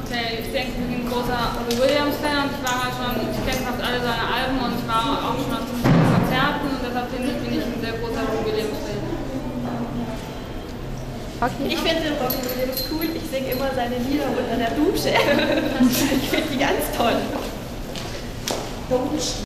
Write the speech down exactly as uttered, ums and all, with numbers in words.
Okay, ich denke, ich bin ein großer Robbie Williams-Fan und ich war halt schon, ich kenne fast alle seine Alben und ich war auch schon auf vielen Konzerten und deshalb bin ich ein sehr großer Robbie Williams-Fan. Okay. Ich finde Robbie Williams cool, ich singe immer seine Lieder unter der Dusche. Ich finde die ganz toll.